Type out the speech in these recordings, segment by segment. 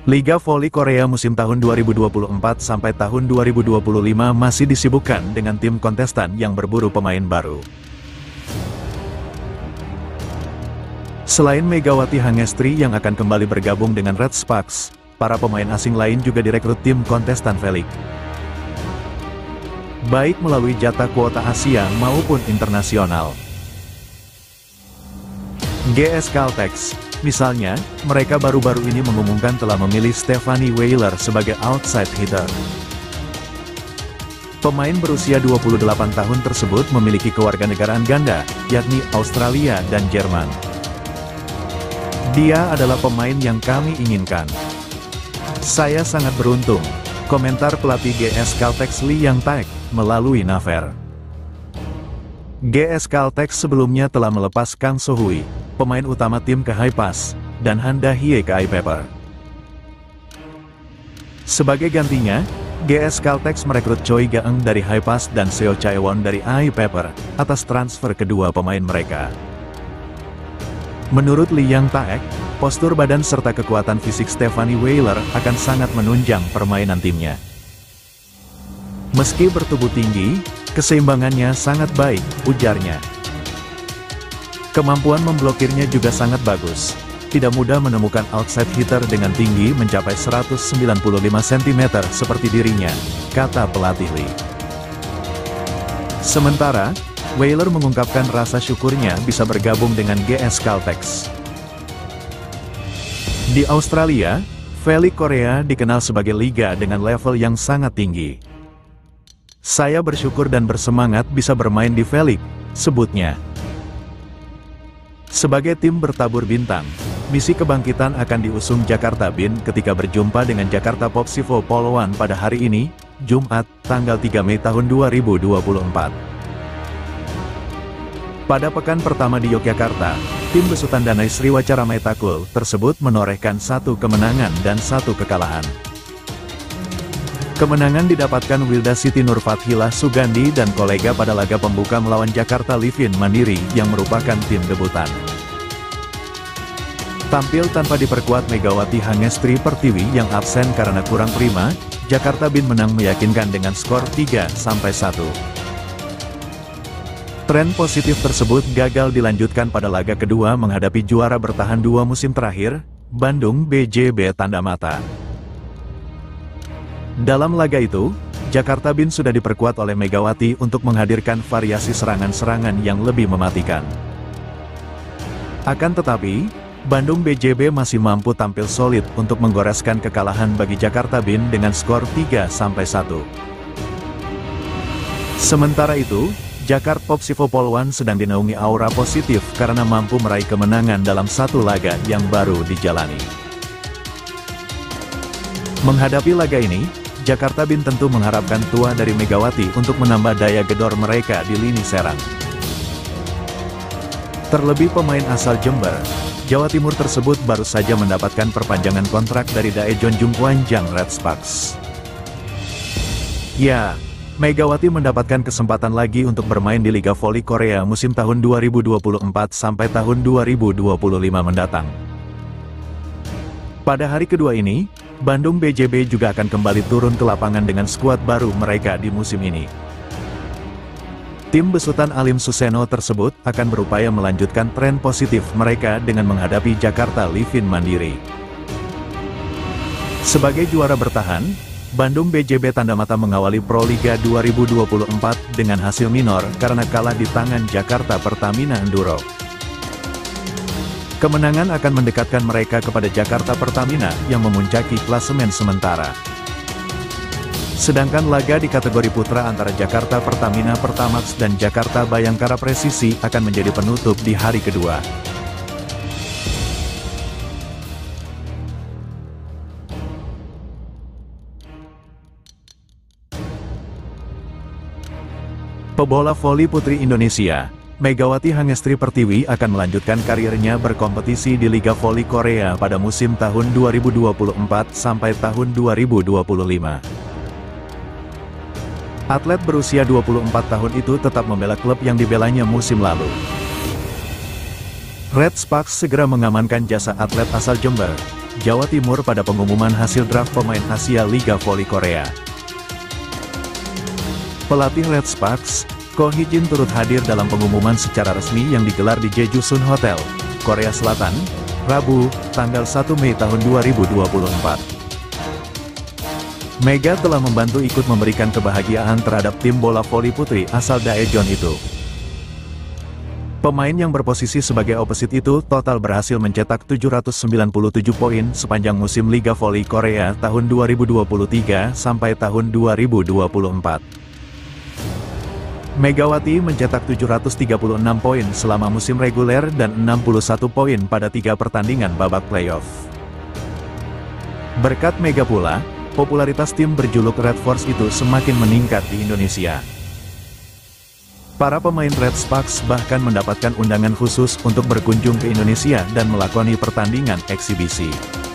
Liga Voli Korea musim tahun 2024 sampai tahun 2025 masih disibukkan dengan tim kontestan yang berburu pemain baru. Selain Megawati Hangestri yang akan kembali bergabung dengan Red Sparks, para pemain asing lain juga direkrut tim kontestan V-League. Baik melalui jatah kuota Asia maupun internasional. GS Caltex, misalnya, mereka baru-baru ini mengumumkan telah memilih Stephanie Wheeler sebagai outside hitter. Pemain berusia 28 tahun tersebut memiliki kewarganegaraan ganda, yakni Australia dan Jerman. Dia adalah pemain yang kami inginkan. Saya sangat beruntung, komentar pelatih GS Caltex Lee Yang Taek melalui Naver. GS Caltex sebelumnya telah melepas Kang So-hui, pemain utama tim ke Haipas, dan Han Da-hye ke iPaper. Sebagai gantinya, GS Caltex merekrut Choi Ga-eun dari Haipas dan Seo Chae-won dari iPaper, atas transfer kedua pemain mereka. Menurut Lee Yang Taek, postur badan serta kekuatan fisik Stephanie Wheeler akan sangat menunjang permainan timnya. Meski bertubuh tinggi, keseimbangannya sangat baik, ujarnya. Kemampuan memblokirnya juga sangat bagus. Tidak mudah menemukan outside hitter dengan tinggi mencapai 195 cm seperti dirinya, kata pelatih Lee. Sementara, Wheeler mengungkapkan rasa syukurnya bisa bergabung dengan GS Caltex. Di Australia, V-League Korea dikenal sebagai liga dengan level yang sangat tinggi. Saya bersyukur dan bersemangat bisa bermain di V-League, sebutnya. Sebagai tim bertabur bintang, misi kebangkitan akan diusung Jakarta Bin ketika berjumpa dengan Jakarta Popsivo Poluan pada hari ini, Jumat, tanggal 3 Mei tahun 2024. Pada pekan pertama di Yogyakarta, tim besutan Danai Sriwacara Maitakul tersebut menorehkan 1 kemenangan dan 1 kekalahan. Kemenangan didapatkan Wilda Siti Nurfathilah Sugandi dan kolega pada laga pembuka melawan Jakarta Livin Mandiri yang merupakan tim debutan. Tampil tanpa diperkuat Megawati Hangestri Pertiwi yang absen karena kurang prima, Jakarta Bin menang meyakinkan dengan skor 3-1. Tren positif tersebut gagal dilanjutkan pada laga kedua menghadapi juara bertahan 2 musim terakhir, Bandung BJB Tanda Mata. Dalam laga itu, Jakarta Bin sudah diperkuat oleh Megawati untuk menghadirkan variasi serangan-serangan yang lebih mematikan. Akan tetapi, Bandung BJB masih mampu tampil solid untuk menggoreskan kekalahan bagi Jakarta Bin dengan skor 3-1. Sementara itu, Jakarta Popsivo Poluan sedang dinaungi aura positif karena mampu meraih kemenangan dalam 1 laga yang baru dijalani. Menghadapi laga ini, Jakarta Bin tentu mengharapkan tuah dari Megawati untuk menambah daya gedor mereka di lini serang. Terlebih pemain asal Jember, Jawa Timur tersebut baru saja mendapatkan perpanjangan kontrak dari Daejeon Jungkwanjang Red Sparks. Ya, Megawati mendapatkan kesempatan lagi untuk bermain di Liga Voli Korea musim tahun 2024 sampai tahun 2025 mendatang. Pada hari kedua ini, Bandung BJB juga akan kembali turun ke lapangan dengan skuad baru mereka di musim ini. Tim besutan Alim Suseno tersebut akan berupaya melanjutkan tren positif mereka dengan menghadapi Jakarta Livin Mandiri. Sebagai juara bertahan, Bandung BJB Tanda Mata mengawali Proliga 2024 dengan hasil minor karena kalah di tangan Jakarta Pertamina Enduro. Kemenangan akan mendekatkan mereka kepada Jakarta Pertamina yang memuncaki klasemen sementara. Sedangkan laga di kategori putra antara Jakarta Pertamina Pertamax dan Jakarta Bayangkara Presisi akan menjadi penutup di hari kedua. Pebola voli putri Indonesia, Megawati Hangestri Pertiwi akan melanjutkan karirnya berkompetisi di Liga Voli Korea pada musim tahun 2024 sampai tahun 2025. Atlet berusia 24 tahun itu tetap membela klub yang dibelanya musim lalu. Red Sparks segera mengamankan jasa atlet asal Jember, Jawa Timur pada pengumuman hasil draft pemain Asia Liga Voli Korea. Pelatih Red Sparks, Ko Hee-jin turut hadir dalam pengumuman secara resmi yang digelar di Jeju Sun Hotel, Korea Selatan, Rabu, tanggal 1 Mei tahun 2024. Mega telah membantu ikut memberikan kebahagiaan terhadap tim bola voli putri asal Daejeon itu. Pemain yang berposisi sebagai opposite itu total berhasil mencetak 797 poin sepanjang musim Liga Voli Korea tahun 2023 sampai tahun 2024. Megawati mencetak 736 poin selama musim reguler dan 61 poin pada 3 pertandingan babak playoff. Berkat Mega pula, popularitas tim berjuluk Red Force itu semakin meningkat di Indonesia. Para pemain Red Sparks bahkan mendapatkan undangan khusus untuk berkunjung ke Indonesia dan melakoni pertandingan eksibisi.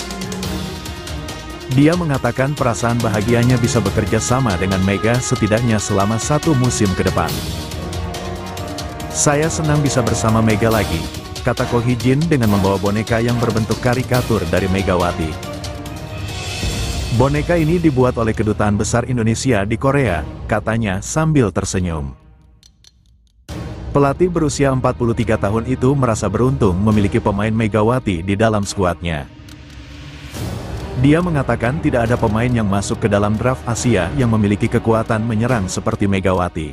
Dia mengatakan perasaan bahagianya bisa bekerja sama dengan Mega setidaknya selama 1 musim ke depan. "Saya senang bisa bersama Mega lagi," kata Ko Hee-jin dengan membawa boneka yang berbentuk karikatur dari Megawati. Boneka ini dibuat oleh Kedutaan Besar Indonesia di Korea, katanya sambil tersenyum. Pelatih berusia 43 tahun itu merasa beruntung memiliki pemain Megawati di dalam skuadnya. Dia mengatakan tidak ada pemain yang masuk ke dalam draft Asia yang memiliki kekuatan menyerang seperti Megawati.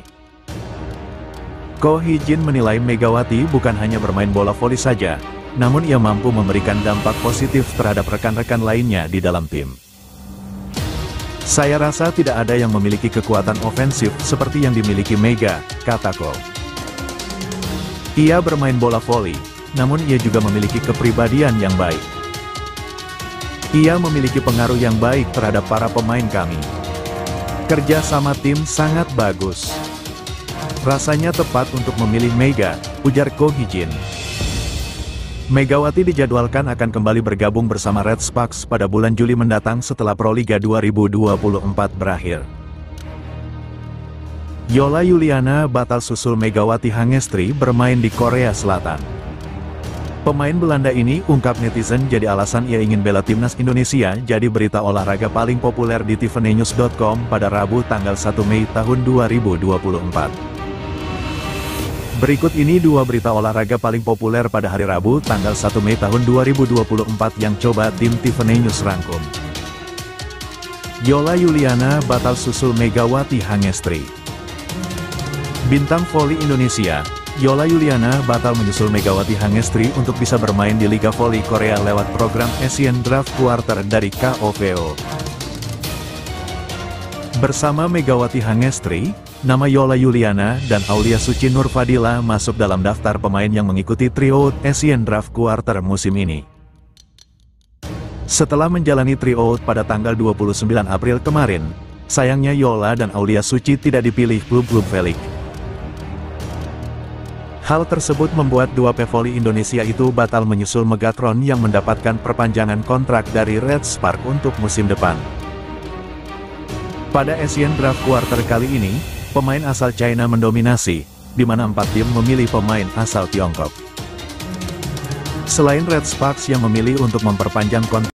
Ko Hee-jin menilai Megawati bukan hanya bermain bola voli saja, namun ia mampu memberikan dampak positif terhadap rekan-rekan lainnya di dalam tim. "Saya rasa tidak ada yang memiliki kekuatan ofensif seperti yang dimiliki Mega," kata Ko. Ia bermain bola voli, namun ia juga memiliki kepribadian yang baik. Ia memiliki pengaruh yang baik terhadap para pemain kami. Kerja sama tim sangat bagus. Rasanya tepat untuk memilih Mega, ujar Ko Hee-jin. Megawati dijadwalkan akan kembali bergabung bersama Red Sparks pada bulan Juli mendatang setelah Proliga 2024 berakhir. Yola Yuliana batal susul Megawati Hangestri bermain di Korea Selatan. Pemain Belanda ini, ungkap netizen, jadi alasan ia ingin bela timnas Indonesia, jadi berita olahraga paling populer di tvnews.com pada Rabu tanggal 1 Mei tahun 2024. Berikut ini 2 berita olahraga paling populer pada hari Rabu tanggal 1 Mei tahun 2024 yang coba tim tvnews rangkum. Yola Yuliana batal susul Megawati Hangestri. Bintang voli Indonesia, Yola Yuliana batal menyusul Megawati Hangestri untuk bisa bermain di Liga Voli Korea lewat program Asian Draft Quarter dari KOVO. Bersama Megawati Hangestri, nama Yola Yuliana dan Aulia Suci Nurfadila masuk dalam daftar pemain yang mengikuti tryout Asian Draft Quarter musim ini. Setelah menjalani tryout pada tanggal 29 April kemarin, sayangnya Yola dan Aulia Suci tidak dipilih klub-klub V-League. Hal tersebut membuat 2 pevoli Indonesia itu batal menyusul Megatron yang mendapatkan perpanjangan kontrak dari Red Spark untuk musim depan. Pada Asian Draft Quarter kali ini, pemain asal China mendominasi, di mana 4 tim memilih pemain asal Tiongkok. Selain Red Sparks yang memilih untuk memperpanjang kontrak